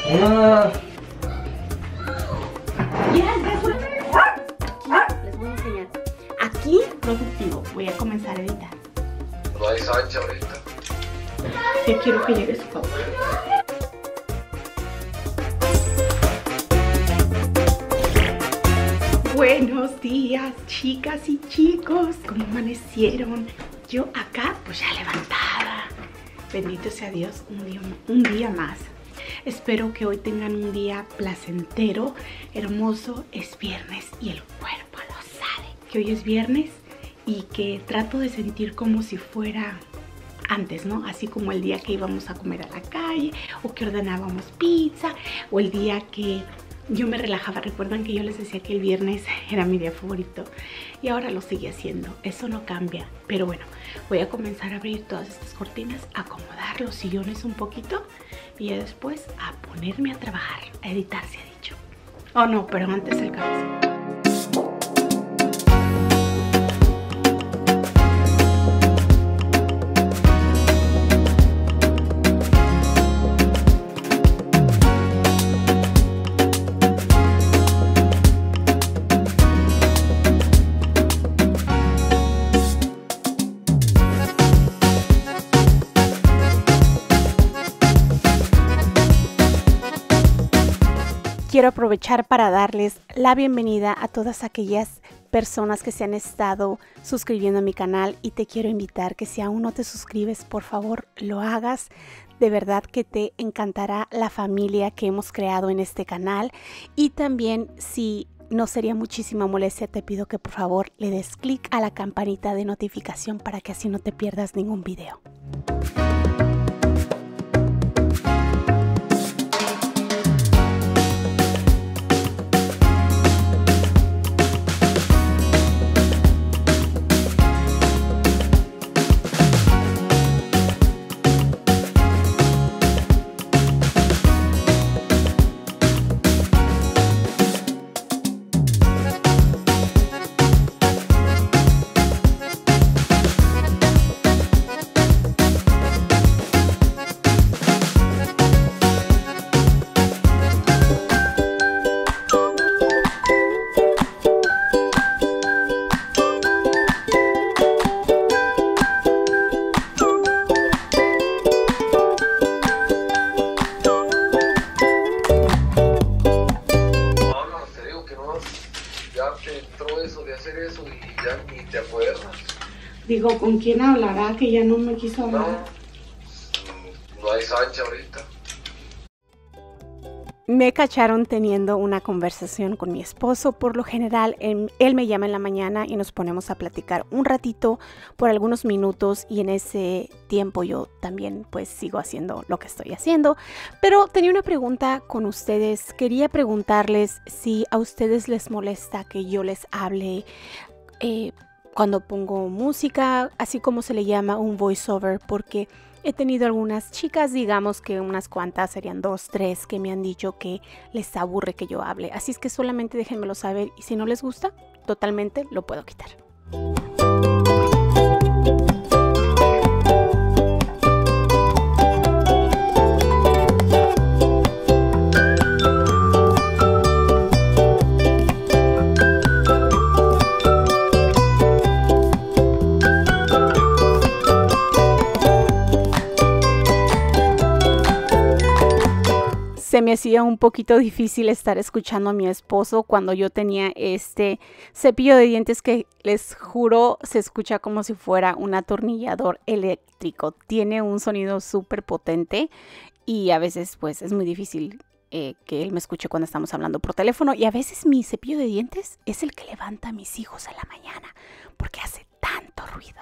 Ah. Aquí les voy a enseñar. Aquí, productivo. Voy a comenzar a editar. No hay Sánchez ahorita. Yo quiero que llegue su papá. Buenos días, chicas y chicos. ¿Cómo amanecieron? Yo acá, pues ya levantada. Bendito sea Dios, un día más. Espero que hoy tengan un día placentero, hermoso. Es viernes y el cuerpo lo sabe. Que hoy es viernes y que trato de sentir como si fuera antes, ¿no? Así como el día que íbamos a comer a la calle o que ordenábamos pizza o el día que yo me relajaba. Recuerdan que yo les decía que el viernes era mi día favorito y ahora lo sigue haciendo. Eso no cambia. Pero bueno, voy a comenzar a abrir todas estas cortinas, a acomodar los sillones un poquito y ya después a ponerme a trabajar, a editar, se ha dicho. Oh no, pero antes el café. Quiero aprovechar para darles la bienvenida a todas aquellas personas que se han estado suscribiendo a mi canal y te quiero invitar que si aún no te suscribes, por favor lo hagas. De verdad que te encantará la familia que hemos creado en este canal y también si no sería muchísima molestia, te pido que por favor le des clic a la campanita de notificación para que así no te pierdas ningún video. Digo, ¿con quién hablará? Que ya no me quiso hablar. No hay Sánchez ahorita. Me cacharon teniendo una conversación con mi esposo. Por lo general, él me llama en la mañana y nos ponemos a platicar un ratito por algunos minutos y en ese tiempo yo también pues sigo haciendo lo que estoy haciendo. Pero tenía una pregunta con ustedes. Quería preguntarles si a ustedes les molesta que yo les hable cuando pongo música, así como se le llama un voiceover, porque he tenido algunas chicas, digamos que unas cuantas, serían 2, 3, que me han dicho que les aburre que yo hable. Así es que solamente déjenmelo saber y si no les gusta, totalmente lo puedo quitar. Se me hacía un poquito difícil estar escuchando a mi esposo cuando yo tenía este cepillo de dientes que les juro se escucha como si fuera un atornillador eléctrico. Tiene un sonido súper potente y a veces pues es muy difícil que él me escuche cuando estamos hablando por teléfono. Y a veces mi cepillo de dientes es el que levanta a mis hijos en la mañana porque hace tanto ruido.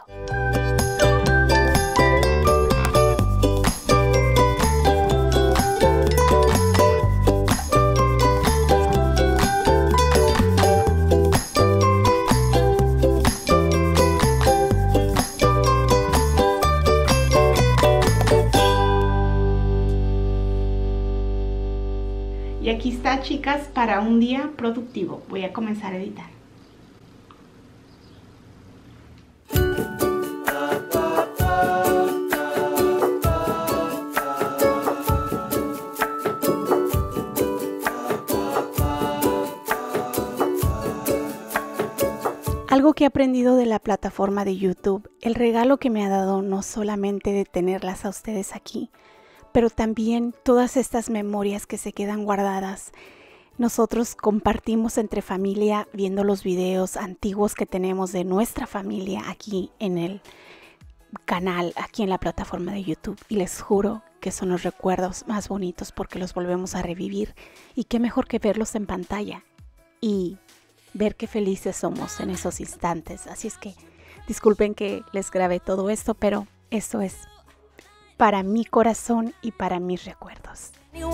Y aquí está, chicas, para un día productivo. Voy a comenzar a editar. Algo que he aprendido de la plataforma de YouTube, el regalo que me ha dado no solamente de tenerlas a ustedes aquí, pero también todas estas memorias que se quedan guardadas. Nosotros compartimos entre familia viendo los videos antiguos que tenemos de nuestra familia aquí en el canal, aquí en la plataforma de YouTube. Y les juro que son los recuerdos más bonitos porque los volvemos a revivir. Y qué mejor que verlos en pantalla y ver qué felices somos en esos instantes. Así es que disculpen que les grabé todo esto, pero esto es para mi corazón y para mis recuerdos.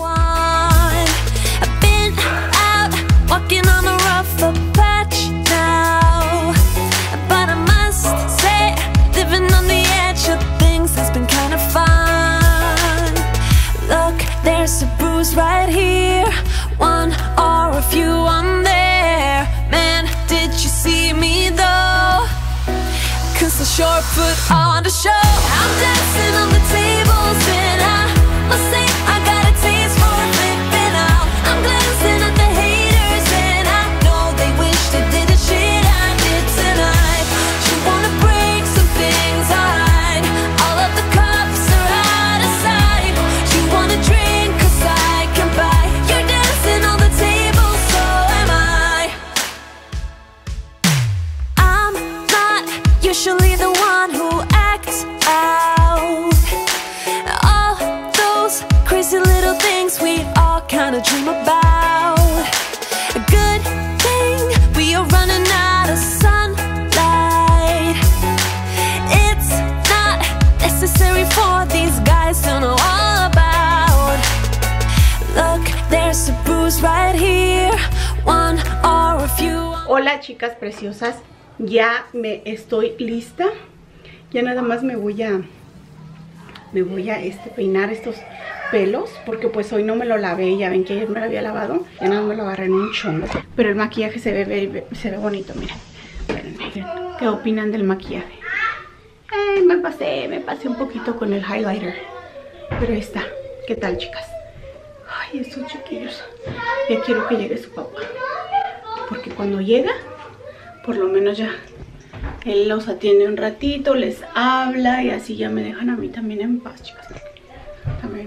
Walking on a rougher patch now, but I must say, living on the edge of things has been kind of fun. Look, there's a bruise right here, one or a few on there. Man, did you see me though? 'Cause I sure put on the show. I'm dancing on the tables and I must say I got a taste for flipping out. I'm glancing at the haters and I know they wish they did the shit I did tonight. You wanna break some things, alright. All of the cups are out of sight. You wanna drink 'cause I can buy. You're dancing on the table, so am I. I'm not usually the one who acts out. All those crazy little things we all kind of dream about. A good thing we are running out of sunlight. It's not necessary for these guys to know all about. Look, there's a bruise right here, one or a few. Hola chicas preciosas, ya me estoy lista. Ya nada más me voy a peinar estos pelos, porque pues hoy no me lo lavé. Ya ven que ayer me lo había lavado, ya nada más me lo agarré en un chongo. Pero el maquillaje se ve bonito, miren. Espérenme, ¿qué opinan del maquillaje? Me pasé un poquito con el highlighter, pero ahí está. ¿Qué tal, chicas? Ay, estos chiquillos, ya quiero que llegue su papá, porque cuando llega, por lo menos ya él los atiende un ratito, les habla y así ya me dejan a mí también en paz, chicas. También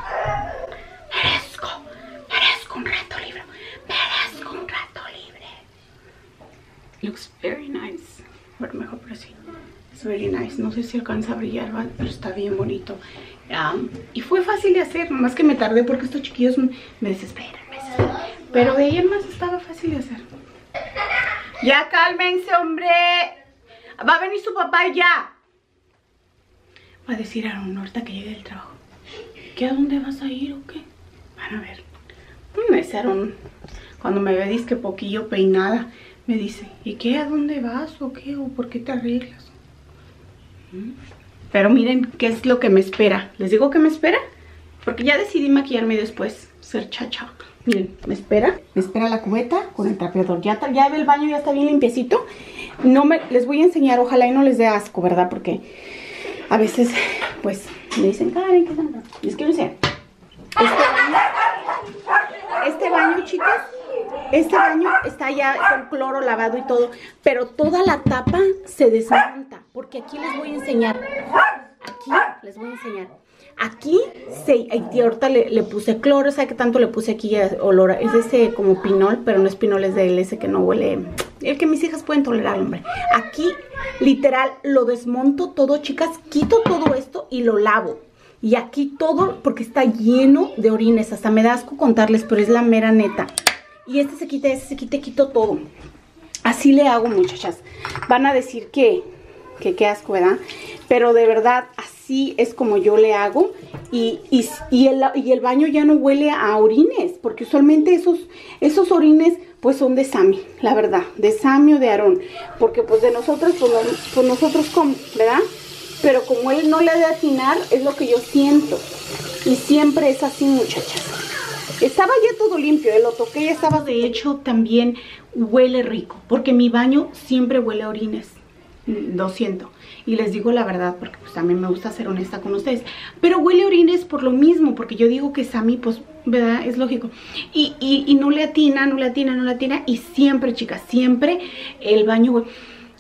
merezco un rato libre. Merezco un rato libre. Looks very nice. Bueno, mejor pero sí. Es very nice. No sé si alcanza a brillar, ¿vale? Pero está bien bonito. Y fue fácil de hacer, nomás que me tardé porque estos chiquillos me desesperan. Pero de ahí en más estaba fácil de hacer. Ya cálmense, hombre. Va a venir su papá ya. Va a decir a Aaron ahorita que llegue del trabajo. ¿Qué, a dónde vas a ir o qué? Van a ver. Ese Aaron, cuando me ve disque poquillo peinada, me dice, ¿y qué? ¿A dónde vas o qué? ¿O por qué te arreglas? Pero miren qué es lo que me espera. ¿Les digo que me espera? Porque ya decidí maquillarme después, ser chacha. Miren, me espera la cubeta con el trapeador. Ya ve el baño, ya está bien limpiecito. Les voy a enseñar, ojalá y no les dé asco, ¿verdad? Porque a veces, pues, me dicen, Karen, ¿qué tal? Es que no sé. Este baño, chicas, este baño está ya con cloro lavado y todo, pero toda la tapa se desmonta, porque aquí les voy a enseñar. Aquí, y ahorita le puse cloro. ¿Sabe qué tanto le puse aquí? Olor, es ese como pinol, pero no es pinol, es de ese que no huele. El que mis hijas pueden tolerar, hombre. Aquí, literal, lo desmonto todo, chicas. Quito todo esto y lo lavo. Y aquí todo, porque está lleno de orines. Hasta me da asco contarles, pero es la mera neta. Y este se quita, quito todo. Así le hago, muchachas. Van a decir que qué asco, ¿verdad? Pero de verdad, así es como yo le hago. Y el baño ya no huele a orines, porque usualmente esos orines pues son de Sammy, la verdad, de Sammy o de Aarón, porque pues de nosotros, pues nosotros como, ¿verdad? Pero como él no le ha de atinar, es lo que yo siento. Y siempre es así, muchachas. Estaba ya todo limpio, lo toqué, ya estaba. De hecho, también huele rico, porque mi baño siempre huele a orines. Lo siento. Y les digo la verdad, porque pues también me gusta ser honesta con ustedes. Pero huele a orines por lo mismo, porque yo digo que Sammy, pues, ¿verdad? Es lógico. Y no le atina. Y siempre, chicas, siempre el baño huele.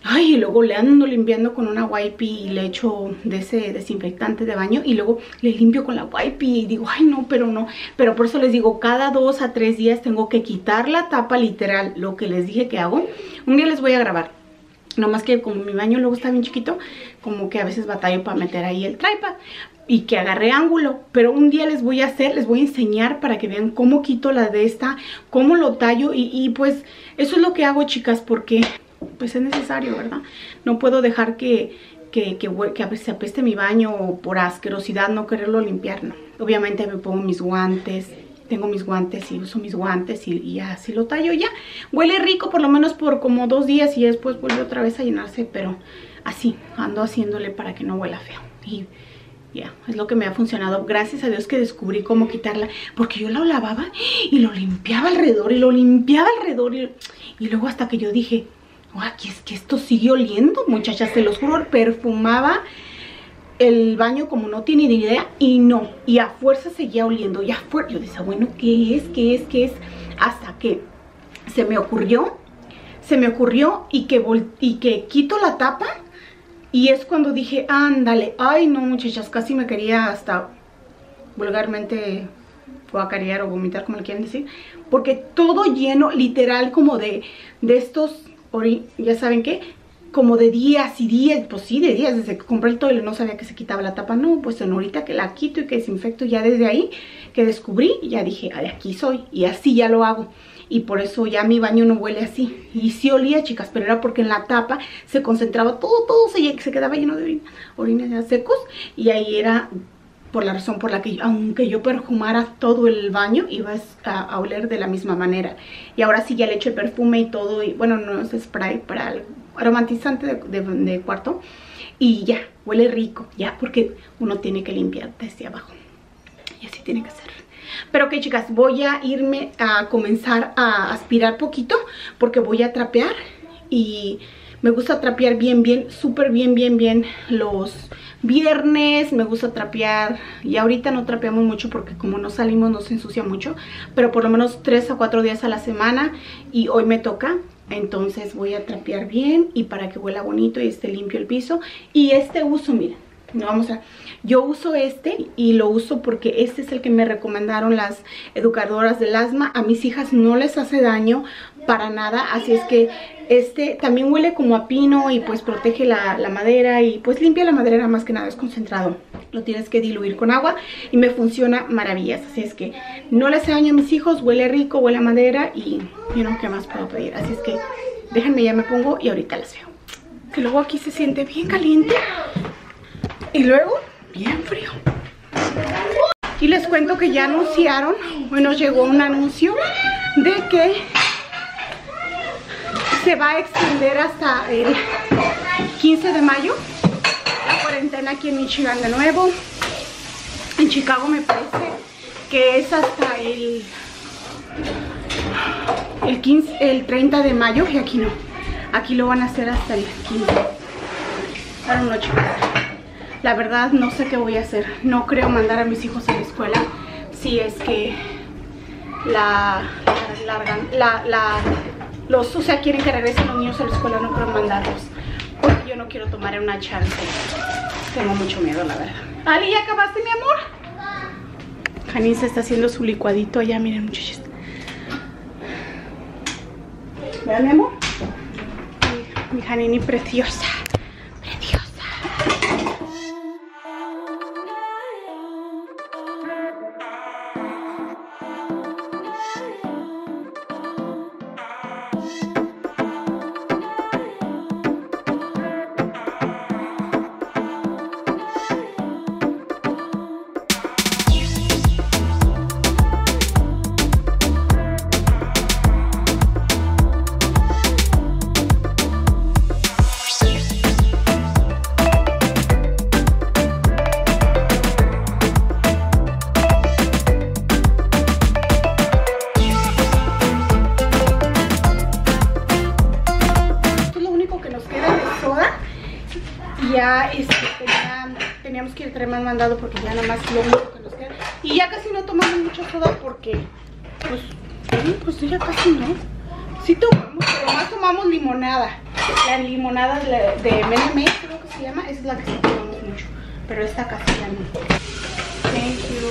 Ay, y luego le ando limpiando con una wipey y le echo de ese desinfectante de baño y luego le limpio con la wipey y digo, ay no, pero por eso les digo, cada 2 a 3 días tengo que quitar la tapa, literal, lo que les dije que hago. Un día les voy a grabar, nomás que como mi baño luego está bien chiquito, como que a veces batallo para meter ahí el tripod y que agarre ángulo, pero un día les voy a enseñar para que vean cómo quito la de esta, cómo lo tallo y pues eso es lo que hago, chicas, porque pues es necesario, ¿verdad? No puedo dejar que se apeste mi baño o por asquerosidad no quererlo limpiar, no. Obviamente me pongo mis guantes, tengo mis guantes y uso mis guantes y así lo tallo ya. Huele rico por lo menos por como 2 días y después vuelve otra vez a llenarse, pero así, ando haciéndole para que no huela feo. Y ya, es lo que me ha funcionado. Gracias a Dios que descubrí cómo quitarla, porque yo la lavaba y lo limpiaba alrededor y lo limpiaba alrededor y luego hasta que yo dije, aquí es que esto sigue oliendo, muchachas, se los juro, perfumaba el baño como no tiene ni idea y no, y a fuerza seguía oliendo, y a fuerza, yo decía, bueno, ¿qué es? Hasta que se me ocurrió y que quito la tapa y es cuando dije, ándale, ay no, muchachas, casi me quería hasta vulgarmente guacarear o vomitar, como le quieren decir, porque todo lleno, literal, como de estos, ya saben qué, como de días y días, pues sí, de días, desde que compré el toile no sabía que se quitaba la tapa, no, pues en ahorita que la quito y que desinfecto, ya desde ahí que descubrí, ya dije, de aquí soy, y así ya lo hago, y por eso ya mi baño no huele así, y sí olía, chicas, pero era porque en la tapa se concentraba todo se quedaba lleno de orines ya secos, y ahí era por la razón por la que aunque yo perfumara todo el baño, iba a oler de la misma manera. Y ahora sí ya le echo el perfume y todo, y bueno, no es spray para el aromatizante de cuarto, y ya, huele rico, ya, porque uno tiene que limpiar desde abajo, y así tiene que ser. Pero ok, chicas, voy a irme a comenzar a aspirar poquito, porque voy a trapear, y me gusta trapear bien, súper bien los viernes, me gusta trapear, y ahorita no trapeamos mucho porque como no salimos no se ensucia mucho, pero por lo menos 3 a 4 días a la semana, y hoy me toca, entonces voy a trapear bien y para que huela bonito y esté limpio el piso. Y este uso, miren, yo uso este y lo uso porque este es el que me recomendaron las educadoras del asma. A mis hijas no les hace daño para nada, así es que este también huele como a pino y pues protege la madera y pues limpia la madera, más que nada es concentrado. Lo tienes que diluir con agua y me funciona maravillas, así es que no les hace daño a mis hijos, huele rico, huele a madera y ¿qué más puedo pedir? Así es que déjenme, ya me pongo y ahorita las veo. Que luego aquí se siente bien caliente y luego bien frío. Y les cuento que ya anunciaron, hoy nos llegó un anuncio de que se va a extender hasta el 15 de mayo la cuarentena aquí en Michigan de nuevo. En Chicago me parece que es hasta el 30 de mayo y aquí no. Aquí lo van a hacer hasta el 15. Ahora no, chicos. La verdad no sé qué voy a hacer. No creo mandar a mis hijos a la escuela si es que o sea, quieren que regresen los niños a la escuela, no creo mandarlos. Porque yo no quiero tomar una chance. Tengo mucho miedo, la verdad. Ali, ¿ya acabaste, mi amor? Janine se está haciendo su licuadito allá, miren, muchachos. ¿Vean, mi amor? Mi Janine preciosa. Ya teníamos que ir traer más mandado porque ya nada más lo único que nos queda. Y ya casi no tomamos mucha soda porque pues ya casi no. Sí tomamos, pero más tomamos limonada. La limonada de M&M, creo que se llama, esa es la que sí tomamos mucho. Pero esta casi ya no. Thank you.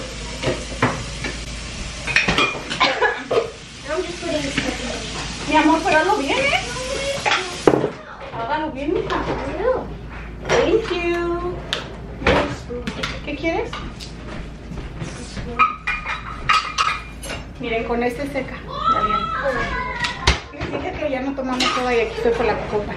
Mi amor, pero hazlo bien, ¿eh? Hágalo bien, mija. Thank you. ¿Qué quieres? Miren, con este seca. Ya bien. Les dije que ya no tomamos toda y aquí estoy con la copa.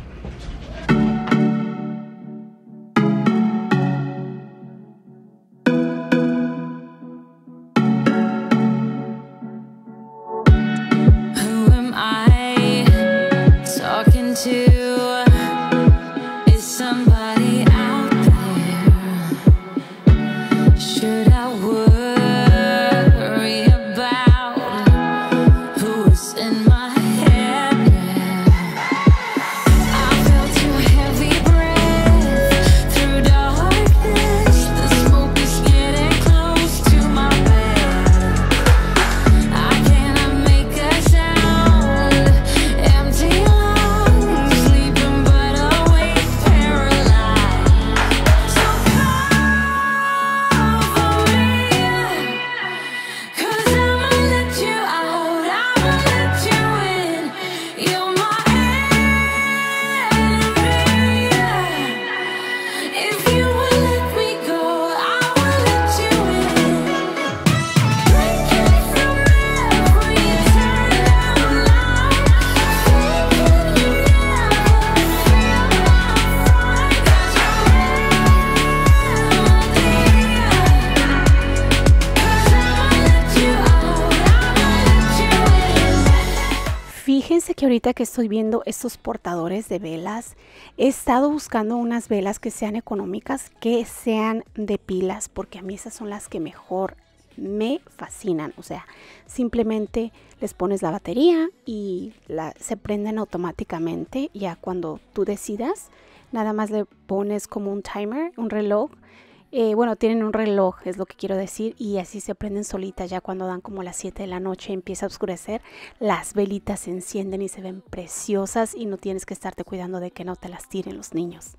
Fíjense que ahorita que estoy viendo estos portadores de velas, he estado buscando unas velas que sean económicas, que sean de pilas, porque a mí esas son las que mejor me fascinan. O sea, simplemente les pones la batería y se prenden automáticamente. Ya cuando tú decidas, nada más le pones como un timer, un reloj. Bueno, tienen un reloj, es lo que quiero decir, y así se prenden solitas. Ya cuando dan como las 7 de la noche, empieza a oscurecer, las velitas se encienden y se ven preciosas y no tienes que estarte cuidando de que no te las tiren los niños.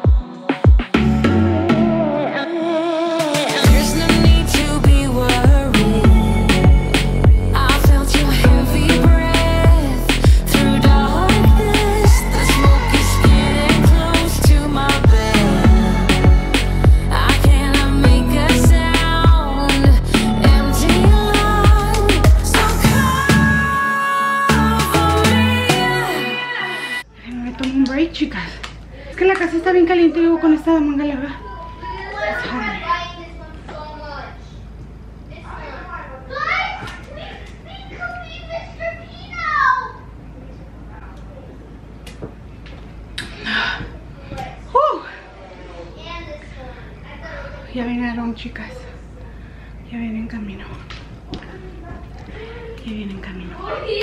Chicas, es que la casa está bien caliente y luego con esta manga larga. Ya vinieron, chicas. Ya vienen en camino. Ya vienen en camino.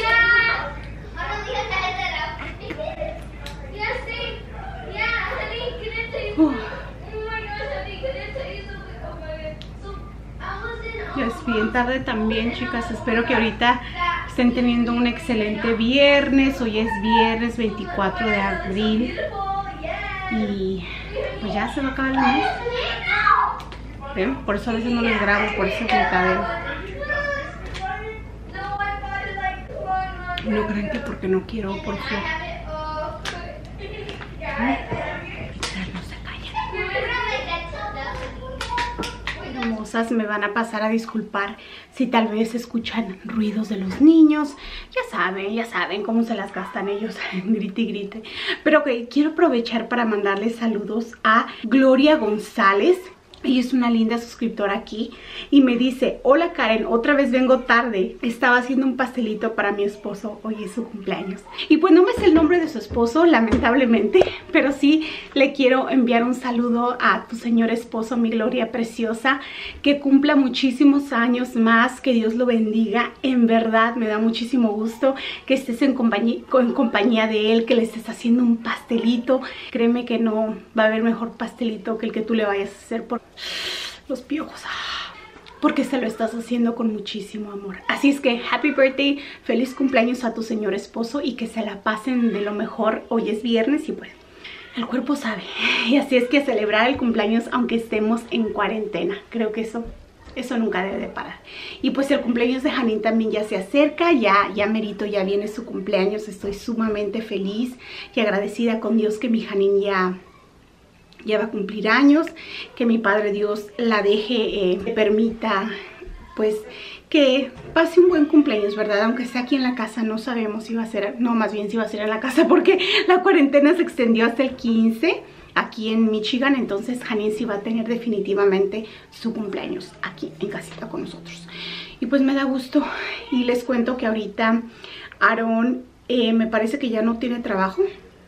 Ya es bien tarde también, chicas. Espero que ahorita estén teniendo un excelente viernes. Hoy es viernes 24 de abril y pues ya se va a acabar el mes. ¿Ven? Por eso a veces no les grabo, por ese recadero. No crean que porque no quiero, por favor. Hermosas, me van a pasar a disculpar si tal vez escuchan ruidos de los niños. Ya saben cómo se las gastan ellos, grite y grite. Pero que quiero aprovechar para mandarles saludos a Gloria González. Ella es una linda suscriptora aquí y me dice: hola Karen, otra vez vengo tarde. Estaba haciendo un pastelito para mi esposo, hoy es su cumpleaños. Y pues no me sé el nombre de su esposo, lamentablemente, pero sí le quiero enviar un saludo a tu señor esposo, mi Gloria preciosa. Que cumpla muchísimos años más, que Dios lo bendiga. En verdad me da muchísimo gusto que estés en compañía de él, que le estés haciendo un pastelito. Créeme que no va a haber mejor pastelito que el que tú le vayas a hacer por los piojos. porque se lo estás haciendo con muchísimo amor. Así es que happy birthday, feliz cumpleaños a tu señor esposo y que se la pasen de lo mejor. Hoy es viernes y pues el cuerpo sabe. Y así es que celebrar el cumpleaños aunque estemos en cuarentena. Creo que eso nunca debe de parar. Y pues el cumpleaños de Janine también ya se acerca, ya merito, ya viene su cumpleaños. Estoy sumamente feliz y agradecida con Dios que mi Janine ya va a cumplir años, que mi Padre Dios la deje, le permita pues que pase un buen cumpleaños, ¿verdad? Aunque sea aquí en la casa, no sabemos si va a ser, no, más bien si va a ser en la casa, porque la cuarentena se extendió hasta el 15 aquí en Michigan. Entonces Janine sí va a tener definitivamente su cumpleaños aquí en casita con nosotros. Y pues me da gusto. Y les cuento que ahorita Aaron me parece que ya no tiene trabajo.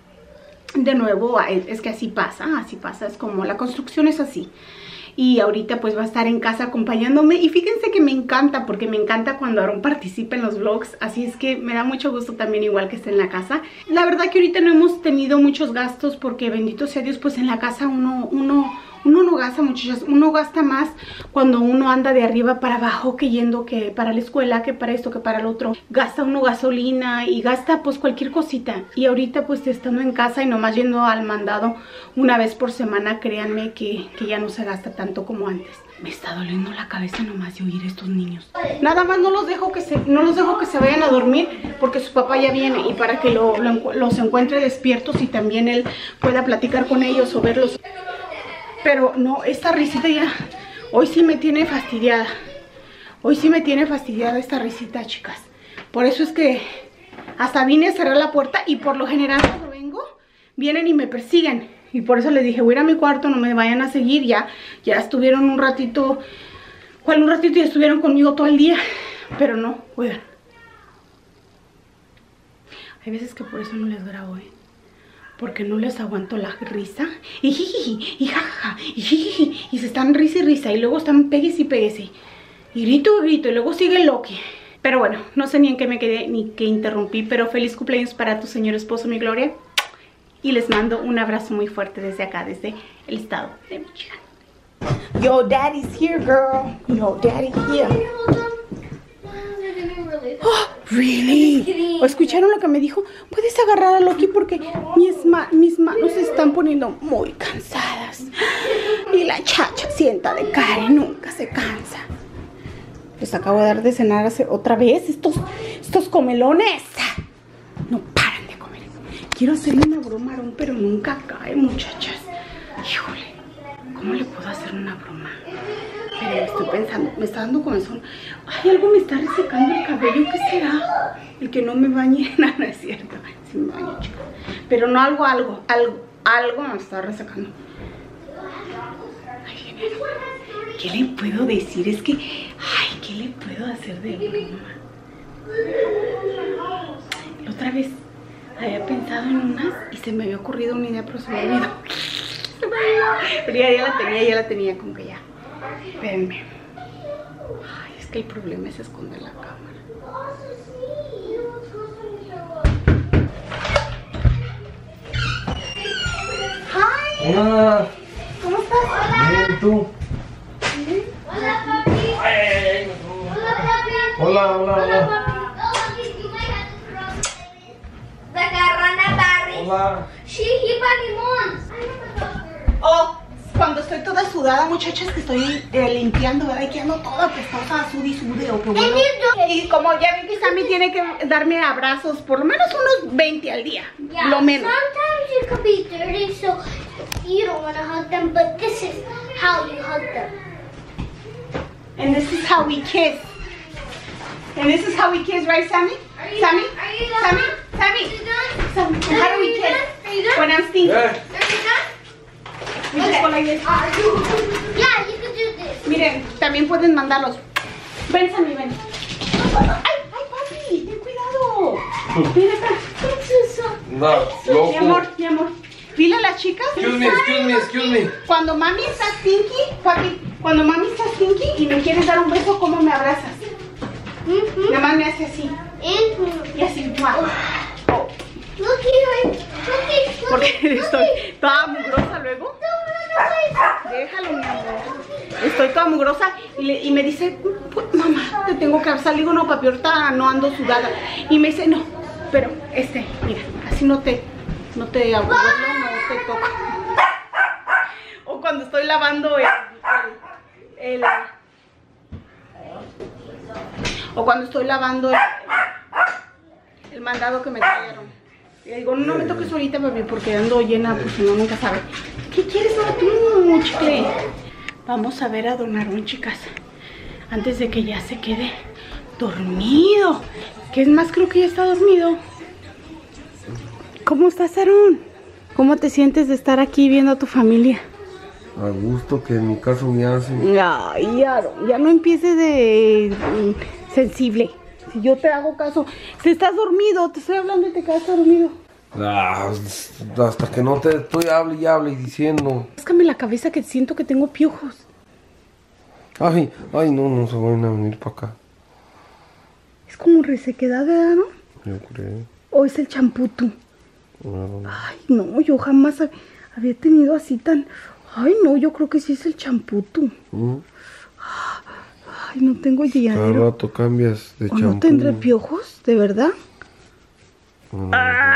De nuevo, es que así pasa, es como la construcción es así. Y ahorita pues va a estar en casa acompañándome. Y fíjense que me encanta, porque me encanta cuando Aaron participa en los vlogs. Así es que me da mucho gusto también, igual que esté en la casa. La verdad que ahorita no hemos tenido muchos gastos, porque bendito sea Dios, pues en la casa uno no gasta, muchachos. Uno gasta más cuando uno anda de arriba para abajo, que yendo que para la escuela, que para esto, que para el otro. Gasta uno gasolina y gasta pues cualquier cosita. Y ahorita pues estando en casa y nomás yendo al mandado una vez por semana, créanme que ya no se gasta tanto como antes. Me está doliendo la cabeza nomás de oír estos niños. Nada más no los dejo que se vayan a dormir, porque su papá ya viene, y para que los encuentre despiertos y también él pueda platicar con ellos o verlos. Pero no, esta risita ya, hoy sí me tiene fastidiada. Hoy sí me tiene fastidiada esta risita, chicas. Por eso es que hasta vine a cerrar la puerta, y por lo general cuando vengo, vienen y me persiguen. Y por eso les dije, voy a ir a mi cuarto, no me vayan a seguir. Ya estuvieron un ratito, ¿cuál un ratito? Ya estuvieron conmigo todo el día. Pero no, oigan. Hay veces que por eso no les grabo, porque no les aguanto la risa. Y jijiji, y jajaja, y jijiji, y se están risa y risa. Y luego están péguese y péguese. Y grito y grito. Y luego sigue Loki. Pero bueno, no sé ni en qué me quedé ni qué interrumpí. Pero feliz cumpleaños para tu señor esposo, mi Gloria. Y les mando un abrazo muy fuerte desde acá, desde el estado de Michigan. Yo, daddy's here, girl. Yo, daddy here. Oh, really? ¿Escucharon lo que me dijo? Puedes agarrar a Loki porque mis manos se están poniendo muy cansadas. Y la chacha sienta de cara y nunca se cansa. Les acabo de dar de cenar otra vez. Estos comelones no paran de comer. Quiero hacerle una broma a Aaron, pero nunca cae, muchachas. Híjole, ¿cómo le puedo hacer una broma? Pero estoy pensando, me está dando comezón. Ay, algo me está resecando el cabello. ¿Qué será? El que no me bañe. No, no es cierto. Sí me baño, chicos. Pero no algo me está resecando. Ay, viene. ¿Qué le puedo decir? Es que, ay, ¿qué le puedo hacer de broma? La otra vez había pensado en unas y se me había ocurrido una idea, pero se me olvidó. Pero ya la tenía, como que ya. Espérenme. Ay, es que el problema es esconder la cámara. Hi. Hola. ¿Cómo estás? Bien, ¿tú? Hola, papi. Hola, papi. Hola, hola, hola. Oh, papi, you might have to cross the coronavirus. Hola. She limons. Oh, cuando estoy toda sudada, muchachas, que estoy limpiando, ¿verdad? Y que ando toda apestosa, sude, o que bueno. Y como ya ven que Sammy tiene que darme abrazos, por lo menos unos 20 al día, lo menos. Sometimes you could be dirty, so you don't want to hug them, but this is how you hug them. And this is how we kiss. And this is how we kiss, right, Sammy? Sammy? Are you done? Sammy? Are you done? Sammy, how do we kiss? Are you done? When I'm stinky. Are you done? We just go like this. Yeah, you can do this. Miren, también pueden mandarlos. Ven, Sammy, ven. ¡Ay, papi! ¡Ten cuidado! Mira acá. No, loco. Mi amor. Dile a las chicas. Excuse me. Cuando mami está stinky, papi, cuando mami está stinky y me quieres dar un beso, ¿cómo me abrazas? Nada más me hace así. Y así, ¡mua! Look here. Porque estoy toda mugrosa luego. Déjalo, mi amor. Estoy toda mugrosa y me dice, mamá, te tengo que salir. Digo, no, papi, ahorita no ando sudada. Y me dice, no, pero mira, así no te aburres, no te toco. O cuando estoy lavando el mandado que me trajeron. Y le digo, no me toques ahorita, papi, porque ando llena, pues si no, nunca sabe. ¿Qué quieres ahora tú, chicle? Vamos a ver a don Aarón, chicas, antes de que ya se quede dormido. Que es más, creo que ya está dormido. ¿Cómo estás, Aarón? ¿Cómo te sientes de estar aquí viendo a tu familia? A gusto, que en mi caso me hacen. Ay, Aarón, ya no empieces de sensible. Si yo te hago caso, si estás dormido, te estoy hablando y te quedas dormido. Hasta que no te estoy hable y diciendo. Búscame la cabeza, que siento que tengo piojos. Ay, no se van a venir para acá. Es como resequedad, ¿verdad, no? Yo creo. ¿O es el champú tú? No. Ay, no, yo jamás había tenido así tan... Ay, no, yo creo que sí es el champú tú. Ay, no tengo Cada llenadero. rato cambias de ¿O champú. no tendré piojos? ¿De verdad? No.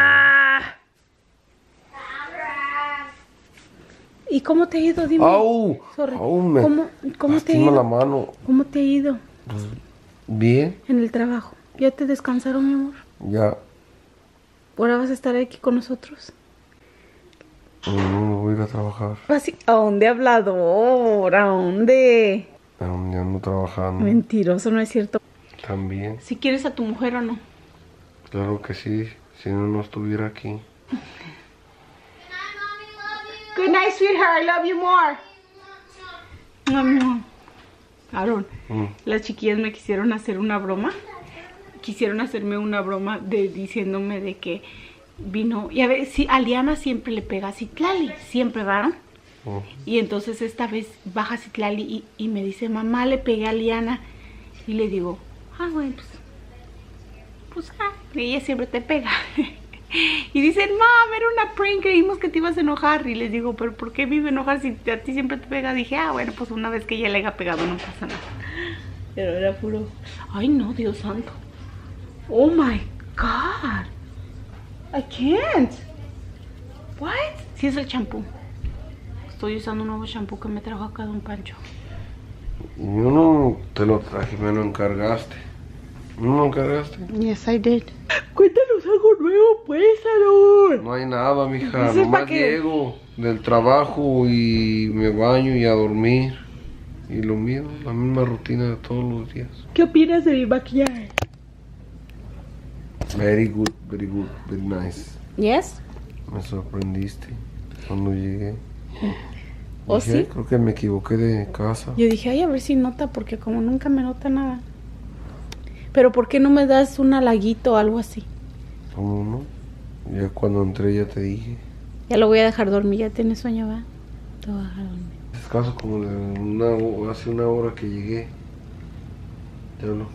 ¿Y cómo te ha ido? Dime. ¡Au! Sorry. ¡Au! ¿Cómo te ha lastima ido? la mano. ¿Cómo te ha ido Pues, bien, en el trabajo? ¿Ya te descansaron, mi amor? ya. ¿Ahora vas a estar aquí con nosotros? No me voy a ir a trabajar. ¿A dónde, hablador? ¿A dónde? Ya ando trabajando. Mentiroso, ¿no es cierto? También. ¿Si quieres a tu mujer o no? Claro que sí. Si no estuviera aquí. Good night, sweetheart. I love you more. Aarón, las chiquillas me quisieron hacer una broma. Quisieron hacerme una broma diciéndome de que vino. Y a ver, sí, a Liana siempre le pega a Citlali. Siempre, ¿verdad? Y entonces esta vez baja Citlali y me dice, mamá, le pegué a Liana. Y le digo, bueno, pues ella siempre te pega. Y dicen, mam, era una prank, creímos que te ibas a enojar. Y les digo, pero ¿por qué me iba a enojar si a ti siempre te pega? Dije, bueno, pues una vez que ella le haya pegado no pasa nada. Pero era puro, ay no, Dios santo. Oh my God. I can't. What? Sí, es el champú. Estoy usando un nuevo champú que me trajo acá don Pancho. Yo no te lo traje, me lo encargaste. ¿No lo encargaste? Yes, I did. Cuéntanos algo nuevo, pues, Aarón. No hay nada, mija. Entonces, ¿para Nomás qué? llego del trabajo y me baño y a dormir. Y lo mismo, la misma rutina de todos los días. ¿Qué opinas de mi maquillaje? Very good, very nice. Yes. Me sorprendiste cuando llegué. ¿O Dije, sí? creo que me equivoqué de casa. Yo dije, ay, a ver si nota, porque como nunca me nota nada. Pero ¿por qué no me das un halaguito o algo así? ¿Cómo no? Ya cuando entré ya te dije. Ya lo voy a dejar dormir, ya tienes sueño, ¿va? Te voy a dejar dormir. Es caso como hace una hora que llegué. Ya no.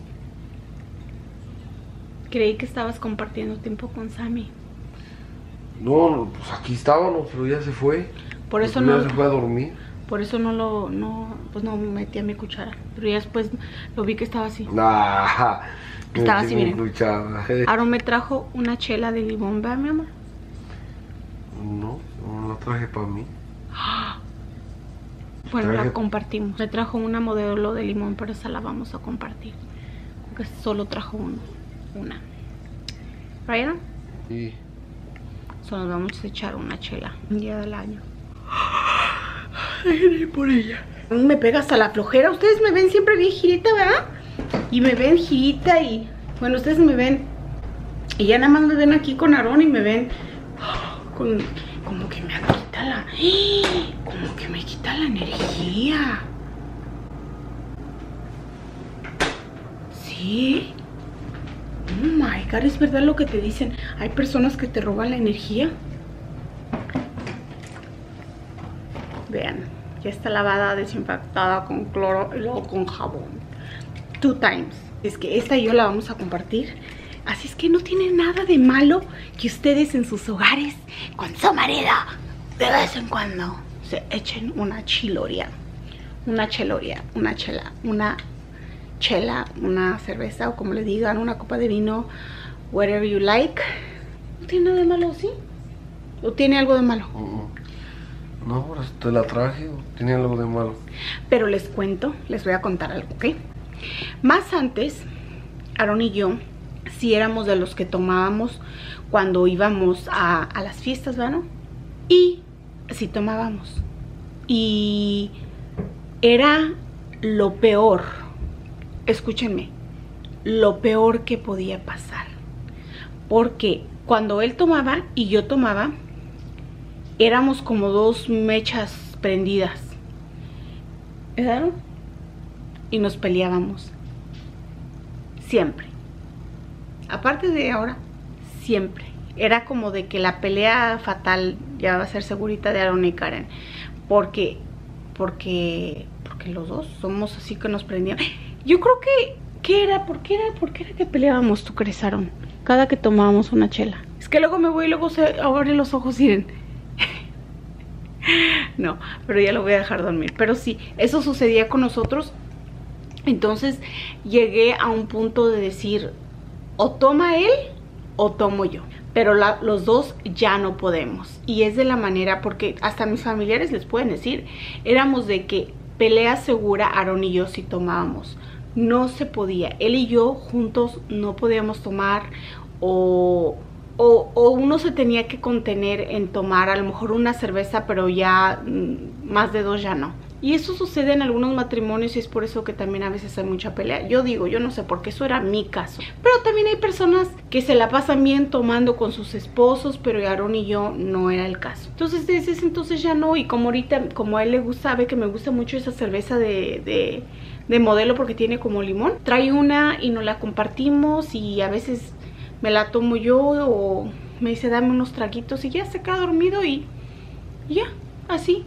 Creí que estabas compartiendo tiempo con Sammy. No, pues aquí estábamos, pero ya se fue. Por eso Ya no, se fue a dormir. por eso no metí a mi cuchara. Pero ya después lo vi que estaba así. Nah, Estaba así, miren. Escuchaba. Aaron me trajo una chela de limón, ¿va, mi amor? No la traje para mí. Bueno, la Traje- compartimos. Me trajo una modelo de limón, pero esa la vamos a compartir. Porque solo trajo una. ¿Right, Aaron? Sí. Solo nos vamos a echar una chela un día del año. Ay, por ella. Me pega hasta la flojera. Ustedes me ven siempre bien girita, ¿verdad? Y me ven girita y... Bueno, ustedes me ven... Y ya nada más me ven aquí con Aarón y me ven... Con... Como que me quita la... Como que me quita la energía. ¿Sí? Oh my God, es verdad lo que te dicen. Hay personas que te roban la energía. Vean, ya está lavada, desinfectada con cloro y luego con jabón. 2 times. Es que esta y yo la vamos a compartir. Así es que no tiene nada de malo que ustedes en sus hogares con su marido de vez en cuando se echen una chiloria. Una cheloria, una chela, una cerveza o como le digan, una copa de vino, whatever you like. ¿No tiene nada de malo, sí? ¿O tiene algo de malo? No, pues te la traje, tiene algo de malo. Pero les cuento, les voy a contar algo, ¿ok? Más antes, Aaron y yo, sí éramos de los que tomábamos cuando íbamos a las fiestas, ¿verdad? Y sí tomábamos. Y era lo peor, escúchenme, lo peor que podía pasar. Porque cuando él tomaba y yo tomaba, éramos como dos mechas prendidas, ¿verdad? Y nos peleábamos. Siempre. Aparte de ahora, siempre. Era como de que la pelea fatal ya va a ser segurita de Aaron y Karen. Porque los dos somos así que nos prendían. Yo creo que, ¿qué era? ¿Por qué era que peleábamos, tú crees, Aaron? Cada que tomábamos una chela. Es que luego me voy y luego se abren los ojos y miren. No, pero ya lo voy a dejar dormir. Pero sí, eso sucedía con nosotros. Entonces llegué a un punto de decir, o toma él o tomo yo. Pero los dos ya no podemos. Y es de la manera, porque hasta mis familiares les pueden decir, éramos de que pelea segura Aaron y yo si tomábamos. No se podía. Él y yo juntos no podíamos tomar, o uno se tenía que contener en tomar a lo mejor una cerveza, pero ya más de dos ya no. Y eso sucede en algunos matrimonios y es por eso que también a veces hay mucha pelea. Yo digo, yo no sé, porque eso era mi caso. Pero también hay personas que se la pasan bien tomando con sus esposos, pero Aaron y yo no era el caso. Entonces desde ese entonces ya no. Y como ahorita, como a él le gusta, sabe que me gusta mucho esa cerveza de Modelo porque tiene como limón. Trae una y nos la compartimos y a veces me la tomo yo o me dice dame unos traguitos y ya se queda dormido y ya, así.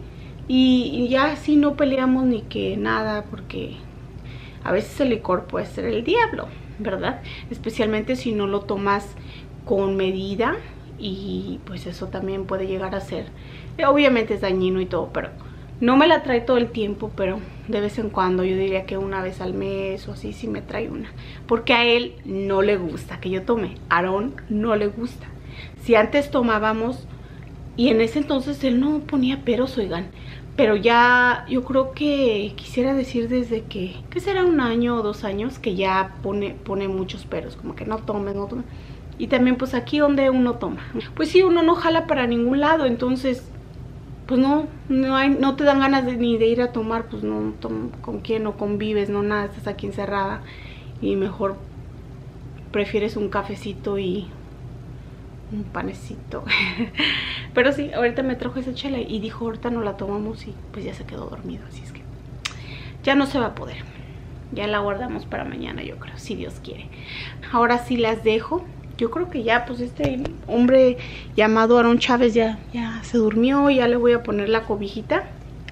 Y ya así no peleamos ni que nada, porque a veces el licor puede ser el diablo, ¿verdad? Especialmente si no lo tomas con medida, y pues eso también puede llegar a ser, obviamente es dañino y todo, pero no me la trae todo el tiempo, pero de vez en cuando, yo diría que una vez al mes o así sí me trae una, porque a él no le gusta que yo tome, a Aaron no le gusta. Si antes tomábamos y en ese entonces él no ponía peros, oigan, pero ya yo creo que quisiera decir desde que será 1 año o 2 años que ya pone muchos peros, como que no tomes, no tomes. Y también pues aquí donde uno toma, pues sí, uno no jala para ningún lado, entonces pues no te dan ganas ni de ir a tomar, pues no, con quién no convives, no nada, estás aquí encerrada y mejor prefieres un cafecito y un panecito. Pero sí, ahorita me trajo esa chela y dijo ahorita no la tomamos y pues ya se quedó dormido, así es que ya no se va a poder. Ya la guardamos para mañana, yo creo, si Dios quiere. Ahora sí las dejo. Yo creo que ya pues este hombre llamado Aaron Chávez ya se durmió. Ya le voy a poner la cobijita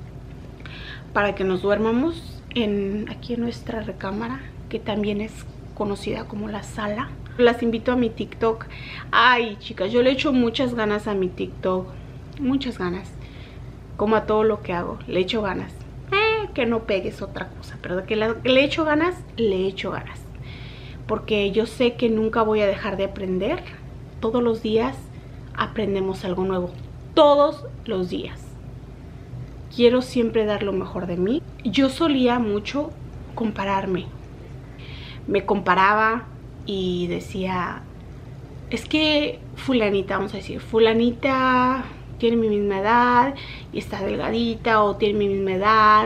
para que nos duermamos aquí en nuestra recámara, que también es conocida como la sala. Las invito a mi TikTok. Ay, chicas, yo le echo muchas ganas a mi TikTok. Muchas ganas. Como a todo lo que hago. Le echo ganas. Que no pegues otra cosa. Pero de que le echo ganas, le echo ganas. Porque yo sé que nunca voy a dejar de aprender. Todos los días aprendemos algo nuevo. Todos los días. Quiero siempre dar lo mejor de mí. Yo solía mucho compararme. Me comparaba y decía, es que fulanita, vamos a decir, fulanita tiene mi misma edad y está delgadita, o tiene mi misma edad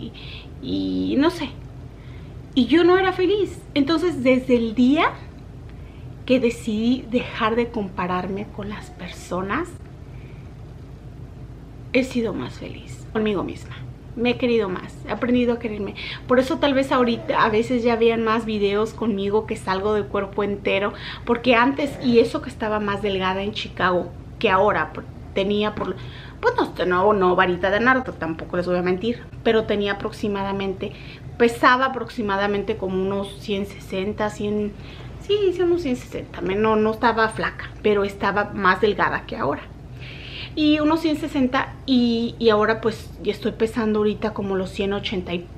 y no sé. Y yo no era feliz. Entonces desde el día que decidí dejar de compararme con las personas, he sido más feliz conmigo misma. Me he querido más, he aprendido a quererme. Por eso tal vez ahorita a veces ya vean más videos conmigo que salgo de cuerpo entero. Porque antes, y eso que estaba más delgada en Chicago que ahora, tenía pues no varita de nardo, tampoco les voy a mentir, pero tenía aproximadamente, pesaba aproximadamente como unos 160, 100, sí, unos 160, no estaba flaca, pero estaba más delgada que ahora. y unos 160 y ahora pues ya estoy pesando ahorita como los 180 y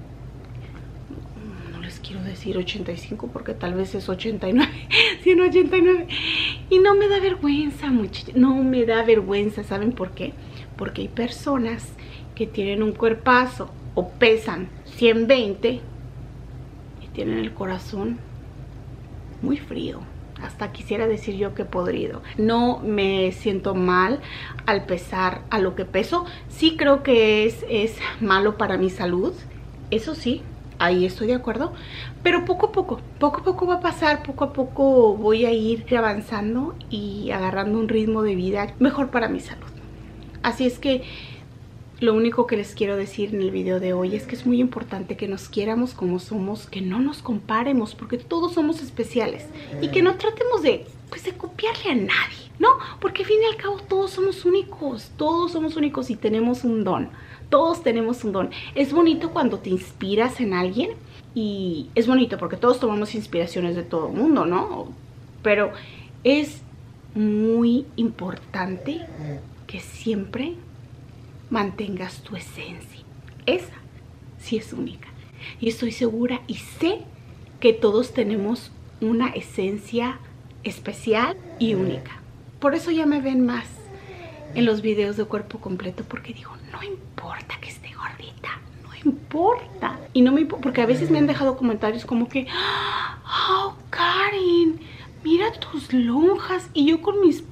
no les quiero decir 85 porque tal vez es 89, 189 y no me da vergüenza, muchachos, no me da vergüenza. ¿Saben por qué? Porque hay personas que tienen un cuerpazo o pesan 120 y tienen el corazón muy frío. Hasta quisiera decir yo que podrido. No me siento mal al pesar a lo que peso. Sí creo que es malo para mi salud. Eso sí, ahí estoy de acuerdo. Pero poco a poco va a pasar. Poco a poco voy a ir avanzando y agarrando un ritmo de vida mejor para mi salud. Así es que lo único que les quiero decir en el video de hoy es que es muy importante que nos quieramos como somos, que no nos comparemos, porque todos somos especiales. Y que no tratemos de copiarle a nadie, ¿no? Porque al fin y al cabo todos somos únicos y tenemos un don. Todos tenemos un don. Es bonito cuando te inspiras en alguien y es bonito porque todos tomamos inspiraciones de todo el mundo, ¿no? Pero es muy importante que siempre mantengas tu esencia. Esa sí es única. Y estoy segura y sé que todos tenemos una esencia especial y única. Por eso ya me ven más en los videos de cuerpo completo, porque digo, no importa que esté gordita, no importa. Y no me importa, porque a veces me han dejado comentarios como que, oh, Karen, mira tus lonjas. Y yo con mis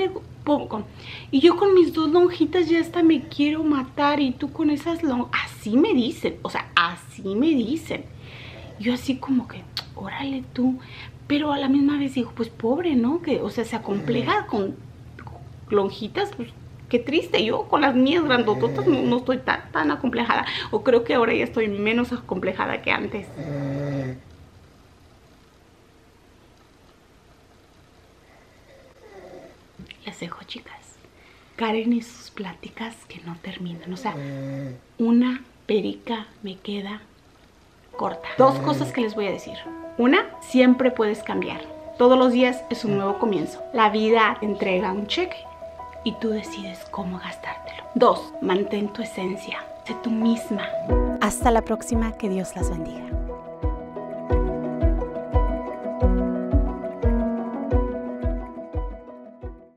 y yo con mis 2 lonjitas ya hasta me quiero matar. Y tú con esas lonjas. Así me dicen. O sea, así me dicen. Yo así como que, órale tú. Pero a la misma vez digo, pues pobre, ¿no? Que, o sea, se acompleja con lonjitas. Pues qué triste. Yo con las mías grandototas no estoy tan acomplejada. O creo que ahora ya estoy menos acomplejada que antes. Les dejo, chicas. Karen y sus pláticas que no terminan. O sea, una perica me queda corta. 2 cosas que les voy a decir. Una, siempre puedes cambiar. Todos los días es un nuevo comienzo. La vida te entrega un cheque y tú decides cómo gastártelo. 2, mantén tu esencia. Sé tú misma. Hasta la próxima. Que Dios las bendiga.